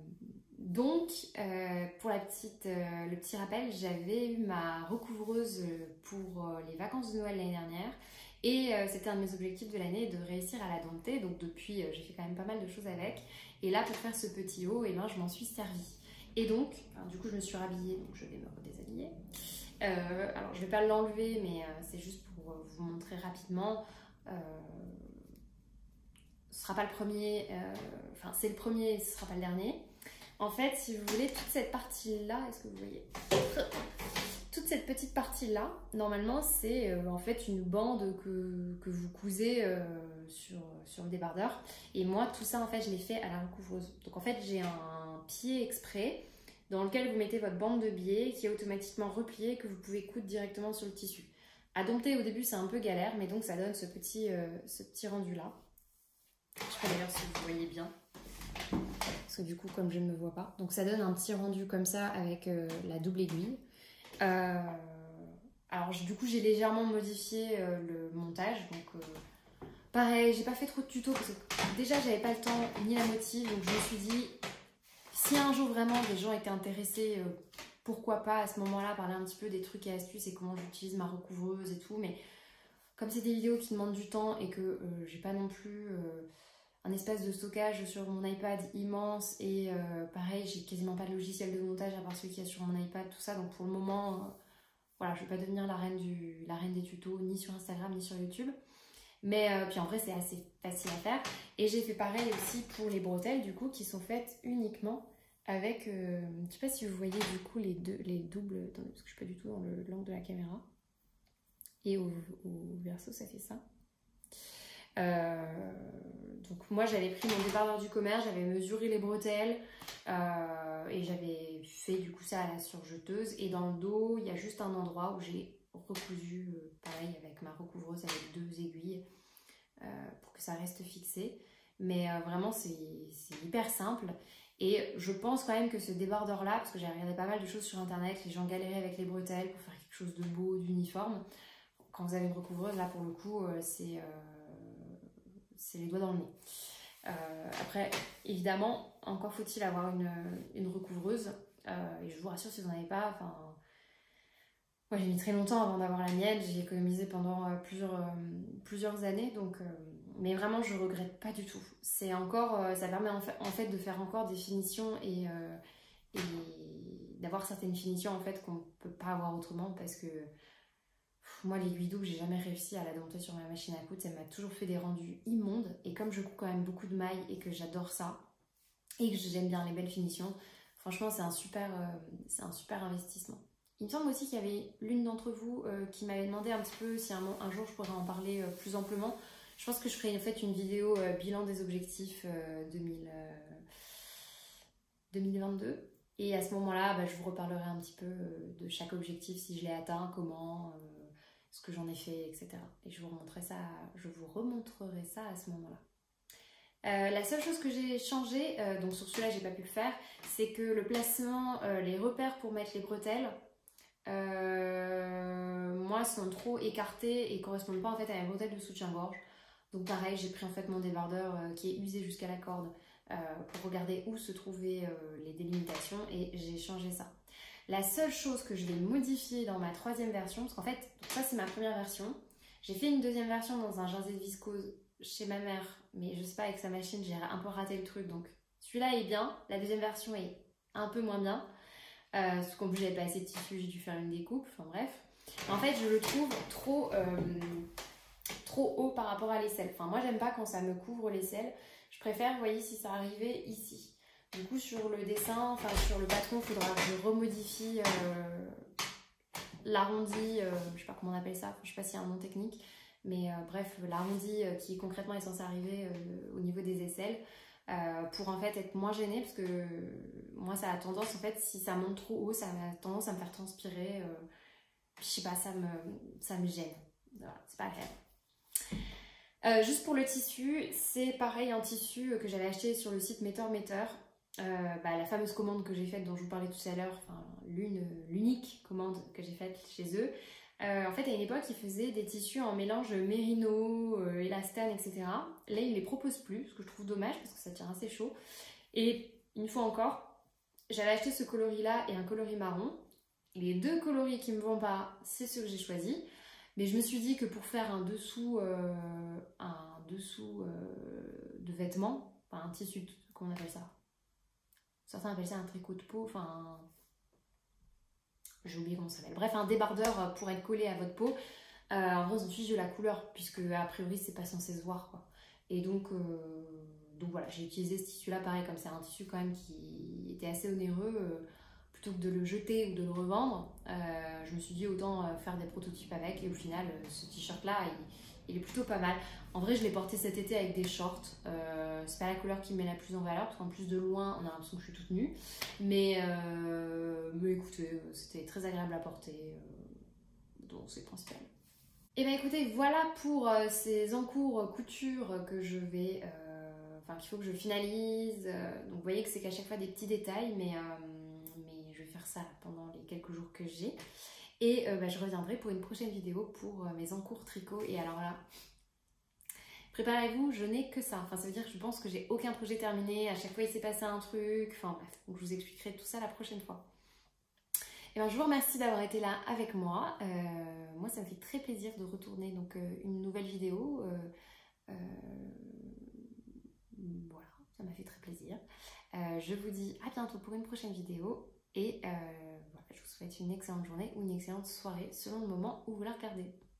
donc, euh, pour la petite, euh, le petit rappel, j'avais eu ma recouvreuse pour euh, les vacances de Noël l'année dernière. Et euh, c'était un de mes objectifs de l'année de réussir à la dompter. Donc depuis, euh, j'ai fait quand même pas mal de choses avec. Et là, pour faire ce petit haut, et ben, je m'en suis servie. Et donc, enfin, du coup, je me suis rhabillée, donc je vais me redéshabiller. Euh, alors, je vais pas l'enlever, mais euh, c'est juste pour euh, vous montrer rapidement. Euh, ce sera pas le premier, euh, enfin, c'est le premier, ce sera pas le dernier. En fait, si vous voulez, toute cette partie-là, est-ce que vous voyez ? Toute cette petite partie-là, normalement, c'est euh, en fait une bande que, que vous cousez euh, sur, sur le débardeur. Et moi, tout ça, en fait, je l'ai fait à la recouvreuse. Donc, en fait, j'ai un pied exprès dans lequel vous mettez votre bande de biais qui est automatiquement repliée et que vous pouvez coudre directement sur le tissu. À dompter, au début, c'est un peu galère, mais donc ça donne ce petit, euh, ce petit rendu-là. Je sais pas d'ailleurs si vous voyez bien. Parce que du coup, comme je ne me vois pas. Donc, ça donne un petit rendu comme ça avec euh, la double aiguille. Euh, alors du coup j'ai légèrement modifié euh, le montage, donc euh, pareil, j'ai pas fait trop de tutos parce que déjà j'avais pas le temps ni la motive, donc je me suis dit si un jour vraiment des gens étaient intéressés, euh, pourquoi pas à ce moment-là parler un petit peu des trucs et astuces et comment j'utilise ma recouvreuse et tout, mais comme c'est des vidéos qui demandent du temps et que euh, j'ai pas non plus euh, un espace de stockage sur mon iPad immense et euh, pareil j'ai quasiment pas de logiciel de montage à part celui qu'il y a sur mon iPad, tout ça, donc pour le moment euh, voilà, je vais pas devenir la reine, du, la reine des tutos ni sur Instagram ni sur YouTube, mais euh, puis en vrai c'est assez facile à faire. Et j'ai fait pareil aussi pour les bretelles du coup qui sont faites uniquement avec euh, je sais pas si vous voyez du coup les deux, les doubles, attendez parce que je suis pas du tout dans l'angle de la caméra, et au, au verso ça fait ça. Euh, donc moi j'avais pris mon débardeur du commerce, j'avais mesuré les bretelles euh, et j'avais fait du coup ça à la surjeteuse, et dans le dos il y a juste un endroit où j'ai recousu euh, pareil avec ma recouvreuse avec deux aiguilles euh, pour que ça reste fixé, mais euh, vraiment c'est hyper simple. Et je pense quand même que ce débardeur là, parce que j'ai regardé pas mal de choses sur internet, les gens galéraient avec les bretelles pour faire quelque chose de beau, d'uniforme. Quand vous avez une recouvreuse là pour le coup euh, c'est euh, c'est les doigts dans le nez. Euh, après, évidemment, encore faut-il avoir une, une recouvreuse. Euh, et je vous rassure, si vous n'en avez pas, enfin, moi j'ai mis très longtemps avant d'avoir la mienne. J'ai économisé pendant euh, plusieurs, euh, plusieurs années, donc, euh, mais vraiment, je regrette pas du tout. C'est encore, euh, ça permet en fait, en fait de faire encore des finitions et, euh, et d'avoir certaines finitions en fait qu'on peut pas avoir autrement parce que moi, l'aiguille double, j'ai jamais réussi à la dompter sur ma machine à coudre. Elle m'a toujours fait des rendus immondes. Et comme je couds quand même beaucoup de mailles et que j'adore ça, et que j'aime bien les belles finitions, franchement, c'est un super, euh, c'est un super investissement. Il me semble aussi qu'il y avait l'une d'entre vous euh, qui m'avait demandé un petit peu si un, un jour je pourrais en parler euh, plus amplement. Je pense que je ferai en fait une vidéo euh, bilan des objectifs euh, deux mille, euh, deux mille vingt-deux. Et à ce moment-là, bah, je vous reparlerai un petit peu euh, de chaque objectif, si je l'ai atteint, comment... Euh, ce que j'en ai fait, et cetera. Et je vous remontrerai ça, je vous remontrerai ça à ce moment-là. Euh, la seule chose que j'ai changé, euh, donc sur celui-là j'ai pas pu le faire, c'est que le placement, euh, les repères pour mettre les bretelles, euh, moi sont trop écartés et correspondent pas en fait à la bretelle de soutien-gorge. Donc pareil, j'ai pris en fait mon débardeur euh, qui est usé jusqu'à la corde euh, pour regarder où se trouvaient euh, les délimitations et j'ai changé ça. La seule chose que je vais modifier dans ma troisième version, parce qu'en fait, ça c'est ma première version. J'ai fait une deuxième version dans un jersey de viscose chez ma mère, mais je sais pas, avec sa machine, j'ai un peu raté le truc. Donc celui-là est bien, la deuxième version est un peu moins bien. Euh, parce qu'en plus j'avais pas assez de tissu, j'ai dû faire une découpe, enfin bref. En fait, je le trouve trop, euh, trop haut par rapport à l'aisselle. Enfin, moi j'aime pas quand ça me couvre l'aisselle. Je préfère, vous voyez, si ça arrivait ici. Du coup, sur le dessin, enfin sur le patron, il faudra que je remodifie euh, l'arrondi, euh, je sais pas comment on appelle ça, je sais pas s'il y a un nom technique, mais euh, bref, l'arrondi euh, qui concrètement est censé arriver euh, au niveau des aisselles euh, pour en fait être moins gêné parce que euh, moi ça a tendance, en fait, si ça monte trop haut, ça a tendance à me faire transpirer, euh, je sais pas, ça me, ça me gêne, voilà, c'est pas agréable. Euh, juste pour le tissu, c'est pareil, un tissu que j'avais acheté sur le site Meter Meter. Euh, bah, la fameuse commande que j'ai faite dont je vous parlais tout à l'heure, enfin l'une, l'unique commande que j'ai faite chez eux. Euh, en fait, à une époque, ils faisaient des tissus en mélange mérino, euh, élastane, et cetera. Là, ils ne les proposent plus, ce que je trouve dommage parce que ça tient assez chaud. Et une fois encore, j'avais acheté ce coloris-là et un coloris marron. Les deux coloris qui ne me vont pas, c'est ceux que j'ai choisis. Mais je me suis dit que pour faire un dessous, euh, un dessous euh, de vêtements, enfin un tissu, comment on appelle ça? Certains appellent ça un tricot de peau, enfin, j'ai oublié comment ça s'appelle. Bref, un débardeur pour être collé à votre peau. Euh, en vrai, on s'en fiche de la couleur, puisque a priori, c'est pas censé se voir, quoi. Et donc, euh, donc voilà, j'ai utilisé ce tissu-là, pareil, comme c'est un tissu quand même qui était assez onéreux, euh, plutôt que de le jeter ou de le revendre, euh, je me suis dit autant euh, faire des prototypes avec. Et au final, euh, ce t-shirt-là, il, il est plutôt pas mal. En vrai, je l'ai porté cet été avec des shorts. Euh, c'est pas la couleur qui me met la plus en valeur, parce qu'en plus de loin, on a l'impression que je suis toute nue. Mais, euh, mais écoutez, c'était très agréable à porter, euh, donc c'est le principal. Et bien écoutez, voilà pour euh, ces encours couture que je vais, euh, enfin qu'il faut que je finalise. Donc vous voyez que c'est qu'à chaque fois des petits détails, mais, euh, mais je vais faire ça pendant les quelques jours que j'ai. Et euh, bah, je reviendrai pour une prochaine vidéo pour euh, mes encours tricot. Et alors là, préparez-vous, je n'ai que ça. Enfin, ça veut dire que je pense que j'ai aucun projet terminé. À chaque fois, il s'est passé un truc. Enfin bref, donc je vous expliquerai tout ça la prochaine fois. Et ben, je vous remercie d'avoir été là avec moi. Euh, moi, ça me fait très plaisir de retourner donc euh, une nouvelle vidéo. Euh, euh, voilà, ça m'a fait très plaisir. Euh, je vous dis à bientôt pour une prochaine vidéo. Et euh, voilà, je vous souhaite une excellente journée ou une excellente soirée selon le moment où vous la regardez.